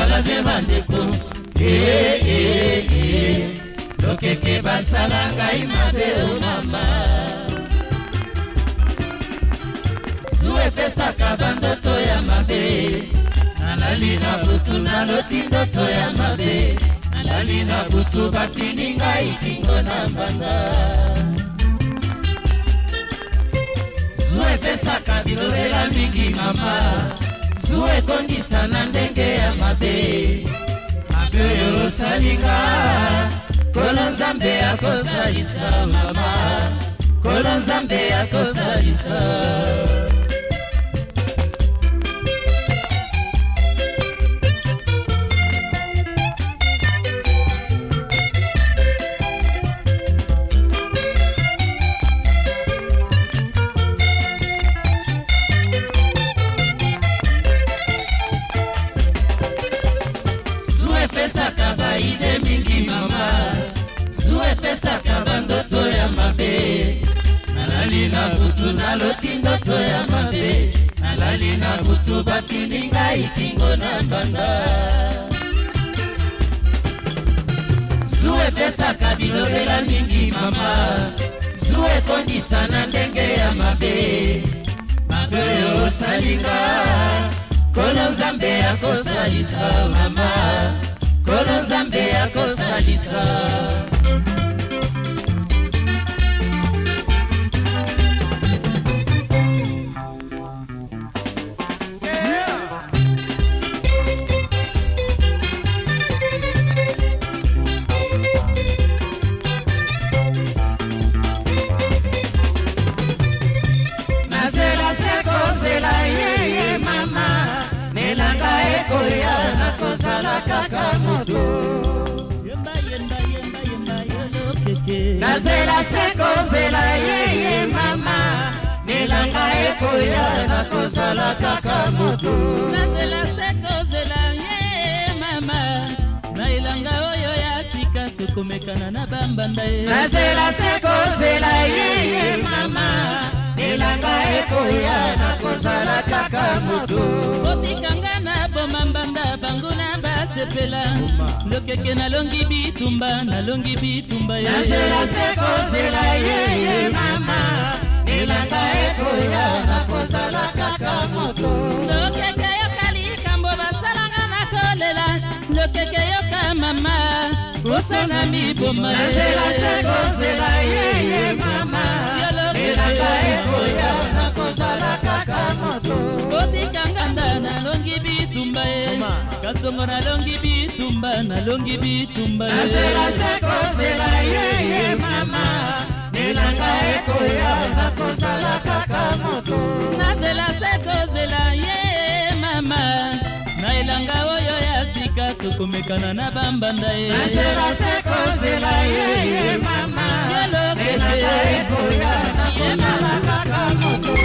bozala te bandeko. Lokeke basala ngai mabe o mama. Zu epesaka bandoto ya mabe. Nalali na butu naloti ndoto ya mabe. Nalali na butu batini ngai kingo na mbanda. Zu epesaka bilobela mingi mama. Zu ekondisa na ndenge ya mabe. Mabe osalinga Kolo Nzambe akosalisa mama. Kolo Nzambe akosalisa. Pesaka baide mingi mama. Zue pesaka bandoto ya mabe. Nalali na butu naloti ndoto ya mabe. Nalali na butu batini ngai kingo na mbanda. Zue pesaka bilobela mingi mama. Zue kondisa na ndenge ya mabe. Mabe osalinga Kolo Nzambe akosalisa mama. Kolo Nzambe akosalisa. Nazela seko zela yeye mama. Nelanga ekoya nakozala kaka moto. Nazela seko zela yeye mama. Nelanga ekoya nakozala kaka moto. Nazela seko zela yeye mama. Nailanga oyo ya sika tukomekana na bambanda ye. Nazela seko zela yeye mama. Nelanga ekoya nakozala kaka moto. Otikanga na bomambanda banguna basepela. Lokeke nalongi bitumba ye. Nazela seko zela yeye mama. Nelanga ekoya nakozala kaka moto. Lokeke yokali kambo basalanga na kolela. Lokeke yoka mama osana miboma ye. Nazela seko zela yeye mama. Nelanga ekoya nakozala kaka moto. Otikanganda nalongi bitumba ye. Kasongo nalongi bitumba ye. Nazela seko zela yeye mama. Nelanga ekoya nakozala kaka moto. Nazela seko zela ye mama. Nailanga oyo ya sika tukomekana na bambanda ye. Nazela seko zela yeye mama. Nelanga ekoya nakozala kaka moto.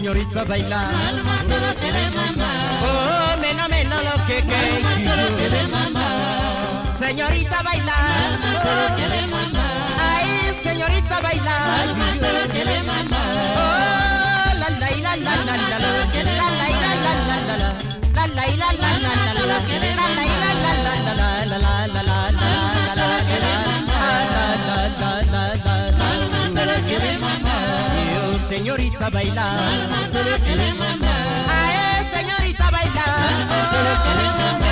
señorita baila. Solo quiere mamá. Oh, mena lo que Solo quiere mamá. Señorita baila. Solo quiere mamá. Ay, señorita baila. Solo quiere mamá. Oh, la la la la la la la la la la la señorita baila, solo quiere mamá. ay señorita baila, Solo quiere mamá.